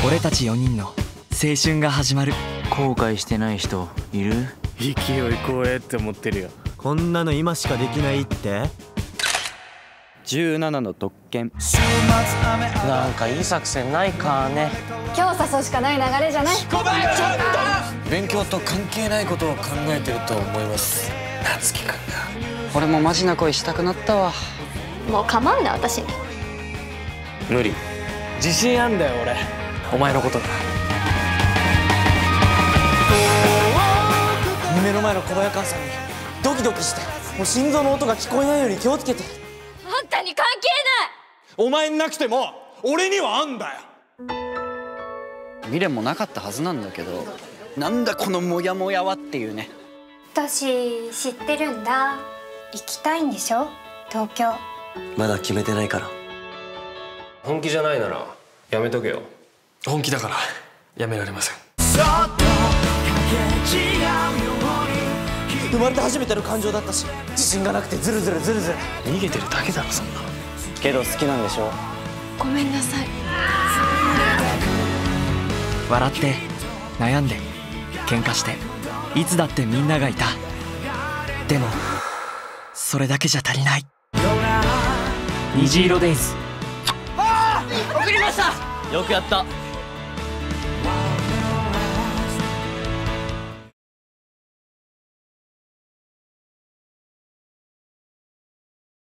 俺たち4人の青春が始まる。 後悔してない人いる？ 勢い怖えって思ってるよ。 こんなの今しかできないって？ 17の特権。 なんかいい作戦ないかね。 今日誘うしかない流れじゃない。 勉強と関係ないことを考えてると思います、夏樹くんが。 俺もマジな恋したくなったわ。 もう構うな私に。 無理。自信あんだよ俺、お前のことだ。 目の前の小早川さんにドキドキして、もう心臓の音が聞こえないように気をつけて。 あんたに関係お前になくても俺にはあんだよ。 未練もなかったはずなんだけど、なんだこのモヤモヤはっていうね。 私知ってるんだ。行きたいんでしょ、東京。 まだ決めてないから。 本気じゃないならやめとけよ。 本気だからやめられません。 生まれて初めての感情だったし、自信がなくてズルズルズルズル。 逃げてるだけだろそんな。 けど好きなんでしょ。 ごめんなさい。 笑って悩んで喧嘩して、いつだってみんながいた。でもそれだけじゃ足りない。虹色デイズ。 送りました。よくやった。